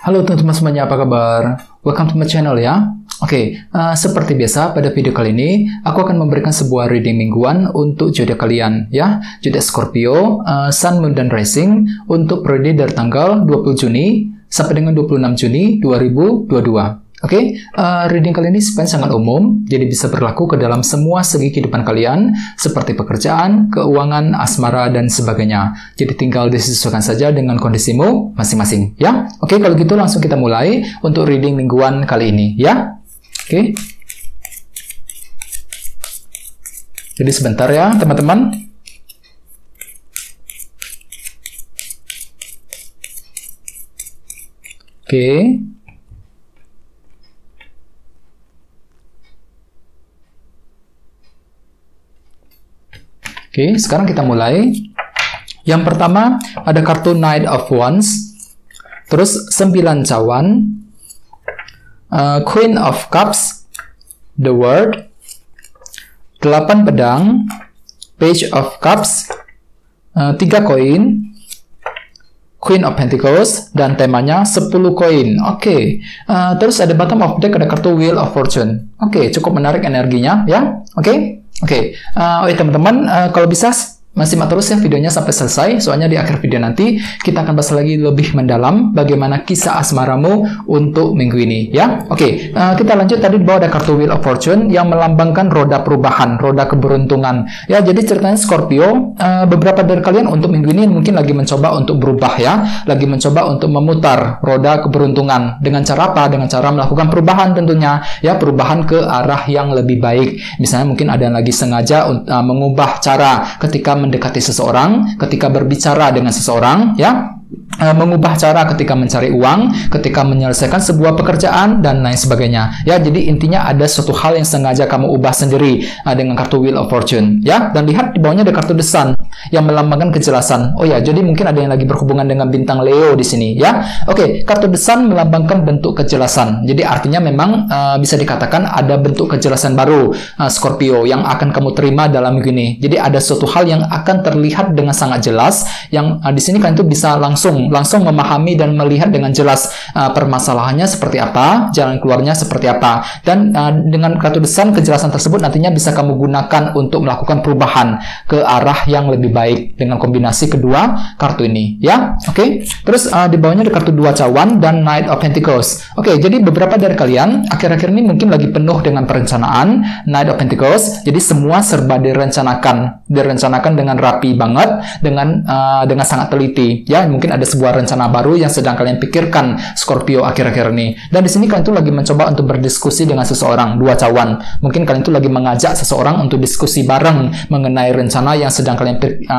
Halo teman-teman semuanya, apa kabar? Welcome to my channel ya. Seperti biasa pada video kali ini aku akan memberikan sebuah reading mingguan untuk zodiak kalian ya. Zodiak Scorpio, Sun, Moon, dan Rising untuk periode dari tanggal 20 Juni sampai dengan 26 Juni 2022. Reading kali ini sebenarnya sangat umum, jadi bisa berlaku ke dalam semua segi kehidupan kalian, seperti pekerjaan, keuangan, asmara, dan sebagainya. Jadi tinggal disesuaikan saja dengan kondisimu masing-masing, ya. Kalau gitu langsung kita mulai untuk reading mingguan kali ini, ya. Jadi sebentar ya, teman-teman. Sekarang kita mulai. Yang pertama ada kartu Knight of Wands, terus 9 cawan, Queen of Cups, The World, 8 pedang, Page of Cups, 3 koin, Queen of Pentacles, dan temanya 10 koin. Terus ada bottom of deck, ada kartu Wheel of Fortune. Cukup menarik energinya ya. Teman-teman, kalau bisa simak terus ya videonya sampai selesai, soalnya di akhir video nanti kita akan bahas lagi lebih mendalam bagaimana kisah asmaramu untuk minggu ini ya. Kita lanjut. Tadi di bawah ada kartu Wheel of Fortune yang melambangkan roda perubahan, roda keberuntungan ya. Jadi ceritanya Scorpio, beberapa dari kalian untuk minggu ini mungkin lagi mencoba untuk berubah ya, lagi mencoba untuk memutar roda keberuntungan. Dengan cara apa? Dengan cara melakukan perubahan tentunya ya, perubahan ke arah yang lebih baik. Misalnya mungkin ada yang lagi sengaja mengubah cara ketika mendekati seseorang, ketika berbicara dengan seseorang ya, mengubah cara ketika mencari uang, ketika menyelesaikan sebuah pekerjaan, dan lain sebagainya ya. Jadi intinya ada suatu hal yang sengaja kamu ubah sendiri dengan kartu Wheel of Fortune ya. Dan lihat di bawahnya ada kartu The Sun yang melambangkan kejelasan. Jadi mungkin ada yang lagi berhubungan dengan bintang Leo di sini ya. Kartu The Sun melambangkan bentuk kejelasan. Jadi artinya memang bisa dikatakan ada bentuk kejelasan baru Scorpio yang akan kamu terima dalam minggu ini. Jadi ada suatu hal yang akan terlihat dengan sangat jelas, yang di sini kalian tuh bisa langsung memahami dan melihat dengan jelas permasalahannya seperti apa, jalan keluarnya seperti apa. Dan dengan kartu The Sun, kejelasan tersebut nantinya bisa kamu gunakan untuk melakukan perubahan ke arah yang lebih baik dengan kombinasi kedua kartu ini ya. Terus di bawahnya ada kartu 2 cawan dan Knight of Pentacles. Jadi beberapa dari kalian akhir-akhir ini mungkin lagi penuh dengan perencanaan, Knight of Pentacles. Jadi semua serba direncanakan dengan rapi banget, dengan sangat teliti ya. Mungkin ada sebuah rencana baru yang sedang kalian pikirkan Scorpio akhir-akhir ini. Dan di sini kalian tuh lagi mencoba untuk berdiskusi dengan seseorang, 2 cawan. Mungkin kalian tuh lagi mengajak seseorang untuk diskusi bareng mengenai rencana yang sedang kalian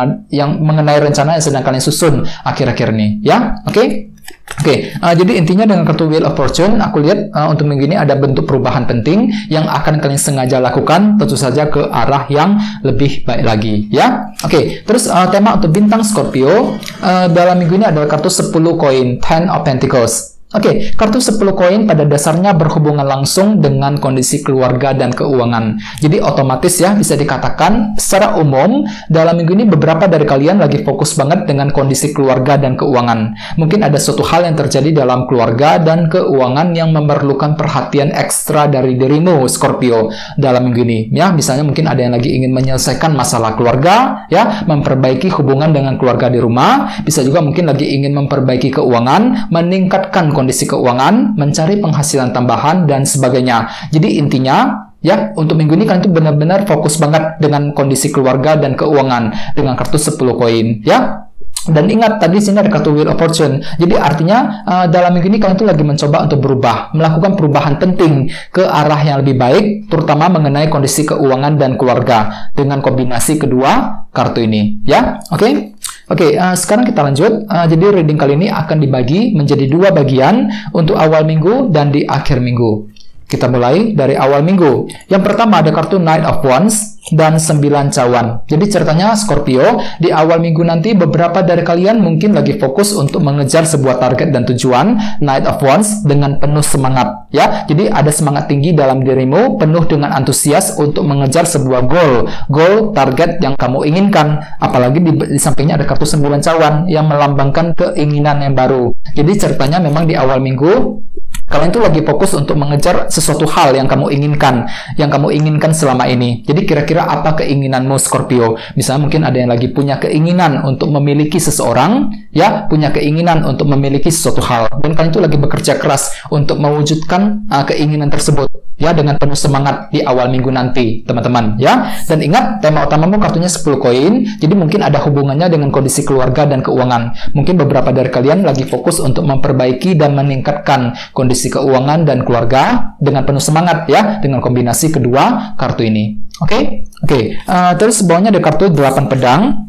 susun akhir-akhir ini ya. Jadi intinya dengan kartu Wheel of Fortune, aku lihat untuk minggu ini ada bentuk perubahan penting yang akan kalian sengaja lakukan, tentu saja ke arah yang lebih baik lagi ya. Terus tema untuk bintang Scorpio dalam minggu ini adalah kartu 10 koin, 10 of Pentacles. Kartu 10 koin pada dasarnya berhubungan langsung dengan kondisi keluarga dan keuangan. Jadi otomatis ya, bisa dikatakan secara umum dalam minggu ini beberapa dari kalian lagi fokus banget dengan kondisi keluarga dan keuangan. Mungkin ada suatu hal yang terjadi dalam keluarga dan keuangan yang memerlukan perhatian ekstra dari dirimu Scorpio dalam minggu ini ya. Misalnya mungkin ada yang lagi ingin menyelesaikan masalah keluarga ya, memperbaiki hubungan dengan keluarga di rumah. Bisa juga mungkin lagi ingin memperbaiki keuangan, meningkatkan kondisi keuangan, mencari penghasilan tambahan, dan sebagainya. Jadi intinya ya, untuk minggu ini kalian tuh benar-benar fokus banget dengan kondisi keluarga dan keuangan dengan kartu 10 koin ya. Dan ingat, tadi sini ada kartu Wheel of Fortune. Jadi artinya dalam minggu ini kalian tuh lagi mencoba untuk berubah, melakukan perubahan penting ke arah yang lebih baik, terutama mengenai kondisi keuangan dan keluarga dengan kombinasi kedua kartu ini ya. Sekarang kita lanjut. Jadi reading kali ini akan dibagi menjadi 2 bagian untuk awal minggu dan di akhir minggu. Kita mulai dari awal minggu. Yang pertama ada kartu Knight of Wands dan 9 cawan. Jadi ceritanya Scorpio, di awal minggu nanti beberapa dari kalian mungkin lagi fokus untuk mengejar sebuah target dan tujuan. Knight of Wands dengan penuh semangat, ya. Jadi ada semangat tinggi dalam dirimu, penuh dengan antusias untuk mengejar sebuah goal, target yang kamu inginkan. Apalagi di sampingnya ada kartu 9 cawan yang melambangkan keinginan yang baru. Jadi ceritanya memang di awal minggu kalian tuh lagi fokus untuk mengejar sesuatu hal yang kamu inginkan selama ini. Jadi kira-kira apa keinginanmu Scorpio? Misalnya mungkin ada yang lagi punya keinginan untuk memiliki seseorang, ya, punya keinginan untuk memiliki sesuatu hal. Dan kalian tuh lagi bekerja keras untuk mewujudkan keinginan tersebut, ya, dengan penuh semangat di awal minggu nanti, teman-teman, ya. Dan ingat, tema utamamu kartunya 10 koin. Jadi mungkin ada hubungannya dengan kondisi keluarga dan keuangan. Mungkin beberapa dari kalian lagi fokus untuk memperbaiki dan meningkatkan kondisi keuangan dan keluarga dengan penuh semangat, ya, dengan kombinasi kedua kartu ini. Oke. Terus bawahnya ada kartu 8 pedang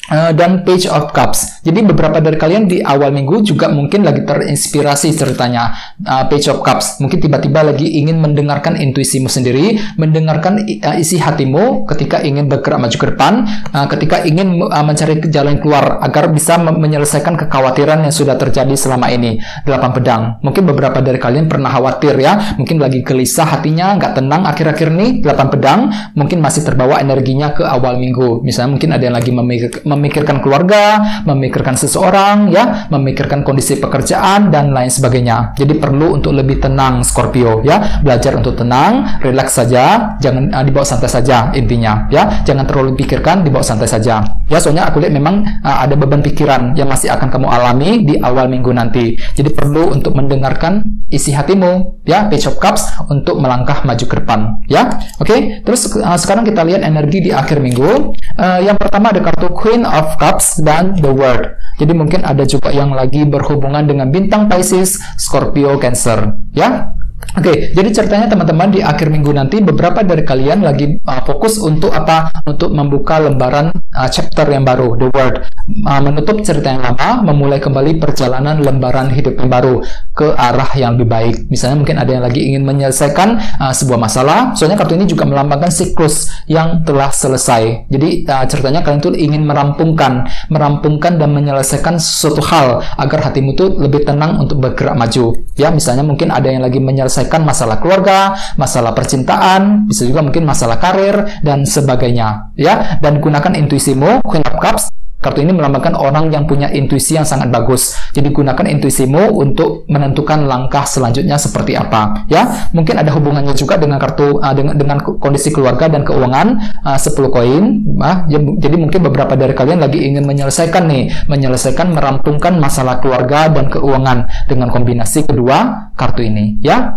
dan Page of Cups. Jadi beberapa dari kalian di awal minggu juga mungkin lagi terinspirasi ceritanya Page of Cups. Mungkin tiba-tiba lagi ingin mendengarkan intuisimu sendiri, mendengarkan isi hatimu ketika ingin bergerak maju ke depan, ketika ingin mencari jalan keluar agar bisa menyelesaikan kekhawatiran yang sudah terjadi selama ini. 8 pedang. Mungkin beberapa dari kalian pernah khawatir, ya, mungkin lagi gelisah hatinya, nggak tenang akhir-akhir ini. 8 pedang mungkin masih terbawa energinya ke awal minggu. Misalnya mungkin ada yang lagi memikirkan keluarga, memikirkan seseorang, ya, memikirkan kondisi pekerjaan dan lain sebagainya. Jadi perlu untuk lebih tenang Scorpio, ya. Belajar untuk tenang, relax saja, jangan dibawa santai saja intinya, ya. Jangan terlalu pikirkan, dibawa santai saja. Ya, soalnya aku lihat memang ada beban pikiran yang masih akan kamu alami di awal minggu nanti. Jadi perlu untuk mendengarkan isi hatimu, ya, Page of Cups untuk melangkah maju ke depan, ya. Oke, terus sekarang kita lihat energi di akhir minggu. Yang pertama ada kartu Queen of Cups dan The World. Jadi mungkin ada juga yang lagi berhubungan dengan bintang Pisces, Scorpio, Cancer, ya. Oke, jadi ceritanya teman-teman di akhir minggu nanti beberapa dari kalian lagi fokus untuk apa? Untuk membuka lembaran chapter yang baru, The World. Menutup cerita yang lama, memulai kembali perjalanan lembaran hidup yang baru ke arah yang lebih baik. Misalnya mungkin ada yang lagi ingin menyelesaikan sebuah masalah. Soalnya kartu ini juga melambangkan siklus yang telah selesai. Jadi ceritanya kalian tuh ingin merampungkan dan menyelesaikan sesuatu hal agar hatimu tuh lebih tenang untuk bergerak maju. Ya, misalnya mungkin ada yang lagi menyelesaikan masalah keluarga, masalah percintaan, bisa juga mungkin masalah karir dan sebagainya, ya. Dan gunakan intuisimu, Queen of Cups. Kartu ini melambangkan orang yang punya intuisi yang sangat bagus. Jadi gunakan intuisimu untuk menentukan langkah selanjutnya seperti apa, ya. Mungkin ada hubungannya juga dengan kartu dengan kondisi keluarga dan keuangan, 10 koin. Jadi mungkin beberapa dari kalian lagi ingin menyelesaikan merampungkan masalah keluarga dan keuangan dengan kombinasi kedua kartu ini, ya.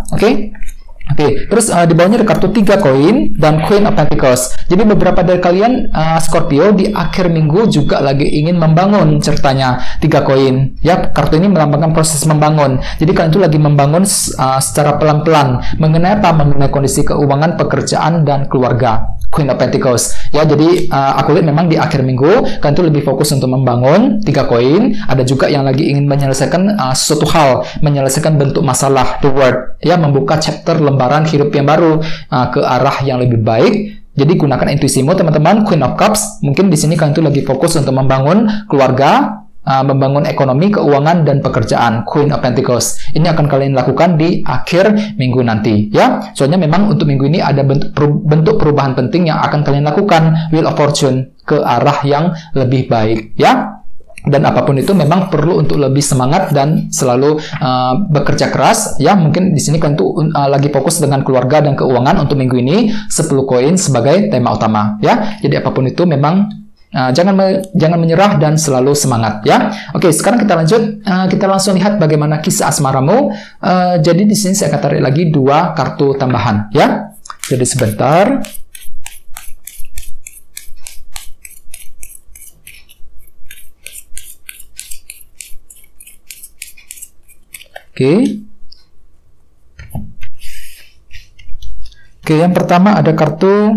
Oke, terus di bawahnya ada kartu 3 koin dan Queen of Pentacles. Jadi beberapa dari kalian Scorpio di akhir minggu juga lagi ingin membangun ceritanya 3 koin. Ya, kartu ini melambangkan proses membangun. Jadi kalian itu lagi membangun secara pelan-pelan. Mengenai apa? Mengenai kondisi keuangan, pekerjaan, dan keluarga. Queen of Pentacles. Ya, jadi aku lihat memang di akhir minggu kalian itu lebih fokus untuk membangun 3 koin. Ada juga yang lagi ingin menyelesaikan suatu hal, menyelesaikan bentuk masalah, The World. Ya, membuka chapter lembaran hidup yang baru ke arah yang lebih baik. Jadi gunakan intuisimu teman-teman, Queen of Cups. Mungkin di sini kalian itu lagi fokus untuk membangun keluarga, membangun ekonomi, keuangan, dan pekerjaan, Queen of Pentacles. Ini akan kalian lakukan di akhir minggu nanti, ya. Soalnya memang untuk minggu ini ada bentuk perubahan penting yang akan kalian lakukan, Wheel of Fortune, ke arah yang lebih baik, ya. Dan apapun itu memang perlu untuk lebih semangat dan selalu bekerja keras, ya. Mungkin di sini kalian tuh lagi fokus dengan keluarga dan keuangan untuk minggu ini, 10 koin sebagai tema utama, ya. Jadi apapun itu memang jangan menyerah dan selalu semangat, ya. Oke, sekarang kita lanjut. Kita langsung lihat bagaimana kisah asmaramu. Jadi di sini saya akan tarik lagi 2 kartu tambahan, ya. Jadi sebentar. Oke, yang pertama ada kartu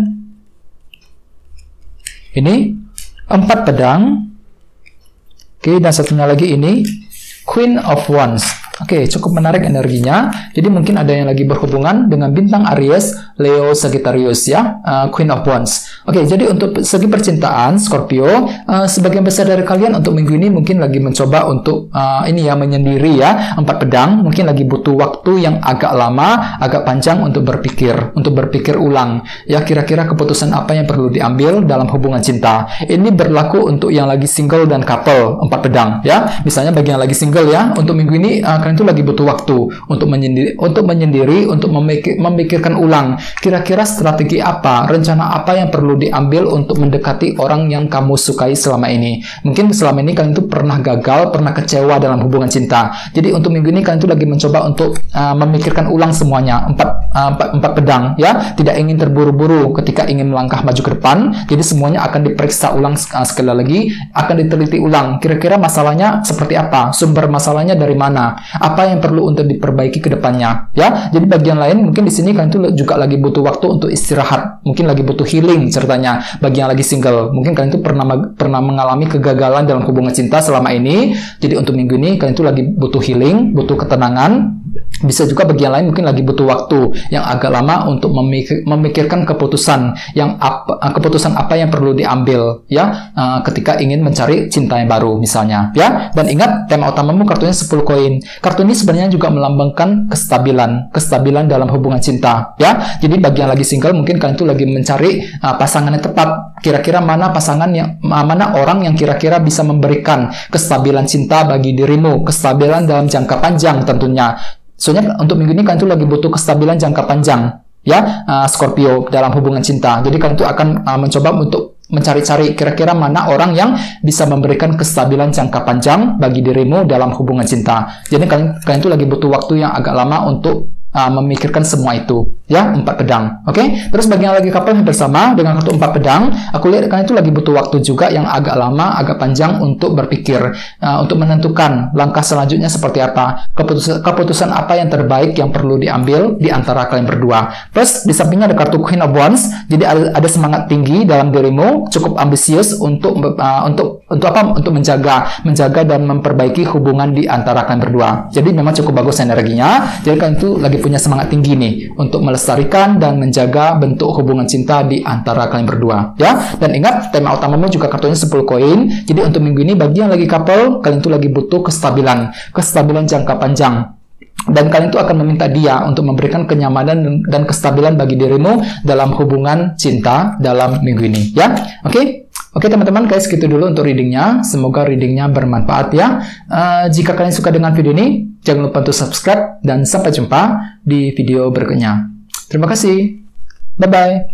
ini 4 pedang. Oke, dan satunya lagi ini Queen of Wands. Oke, cukup menarik energinya. Jadi mungkin ada yang lagi berhubungan dengan bintang Aries, Leo, Sagittarius ya, Queen of Wands. Oke, jadi untuk segi percintaan Scorpio, sebagian besar dari kalian untuk minggu ini mungkin lagi mencoba untuk ini ya, menyendiri ya, 4 pedang, mungkin lagi butuh waktu yang agak lama, agak panjang untuk berpikir ulang ya, kira-kira keputusan apa yang perlu diambil dalam hubungan cinta. Ini berlaku untuk yang lagi single dan couple, 4 pedang ya. Misalnya bagi yang lagi single ya, untuk minggu ini kalian itu lagi butuh waktu untuk menyendiri, untuk memikirkan ulang kira-kira strategi apa, rencana apa yang perlu diambil untuk mendekati orang yang kamu sukai selama ini. Mungkin selama ini kalian itu pernah gagal, pernah kecewa dalam hubungan cinta. Jadi untuk minggu ini kalian itu lagi mencoba untuk memikirkan ulang semuanya, 4 pedang ya, tidak ingin terburu-buru ketika ingin melangkah maju ke depan. Jadi semuanya akan diperiksa ulang sekali lagi, akan diteliti ulang kira-kira masalahnya seperti apa, sumber masalahnya dari mana, apa yang perlu untuk diperbaiki ke depannya ya. Jadi bagian lain mungkin di sini kalian itu juga lagi butuh waktu untuk istirahat, mungkin lagi butuh healing ceritanya. Bagi yang lagi single, mungkin kalian itu pernah mengalami kegagalan dalam hubungan cinta selama ini. Jadi untuk minggu ini kalian itu lagi butuh healing, butuh ketenangan. Bisa juga bagi yang lain mungkin lagi butuh waktu yang agak lama untuk memikirkan keputusan apa yang perlu diambil ya, ketika ingin mencari cinta yang baru misalnya ya. Dan ingat, tema utamamu kartunya 10 koin. Kartu ini sebenarnya juga melambangkan kestabilan dalam hubungan cinta ya. Jadi bagi yang lagi single mungkin kalian itu lagi mencari pasangan yang tepat. Kira-kira mana orang yang kira-kira bisa memberikan kestabilan cinta bagi dirimu, kestabilan dalam jangka panjang tentunya. Soalnya untuk minggu ini kalian itu lagi butuh kestabilan jangka panjang ya, Scorpio, dalam hubungan cinta. Jadi kalian itu akan mencoba untuk mencari-cari kira-kira mana orang yang bisa memberikan kestabilan jangka panjang bagi dirimu dalam hubungan cinta. Jadi kalian itu lagi butuh waktu yang agak lama untuk memikirkan semua itu ya, 4 pedang. Oke, terus bagi yang lagi couple bersama dengan kartu 4 pedang, aku lihat kalian itu lagi butuh waktu juga yang agak lama, agak panjang untuk berpikir, untuk menentukan langkah selanjutnya seperti apa, keputusan apa yang terbaik yang perlu diambil di antara kalian berdua. Plus di sampingnya ada kartu Queen of Wands, jadi ada semangat tinggi dalam dirimu, cukup ambisius untuk menjaga dan memperbaiki hubungan di antara kalian berdua. Jadi memang cukup bagus energinya. Jadi kalian itu lagi punya semangat tinggi nih untuk melestarikan dan menjaga bentuk hubungan cinta di antara kalian berdua ya. Dan ingat, tema utamamu juga kartunya 10 koin. Jadi untuk minggu ini bagi yang lagi couple, kalian itu lagi butuh kestabilan jangka panjang. Dan kalian itu akan meminta dia untuk memberikan kenyamanan dan kestabilan bagi dirimu dalam hubungan cinta dalam minggu ini ya. Oke teman-teman, guys, segitu dulu untuk readingnya. Semoga readingnya bermanfaat ya. Jika kalian suka dengan video ini, jangan lupa untuk subscribe dan sampai jumpa di video berikutnya. Terima kasih. Bye-bye.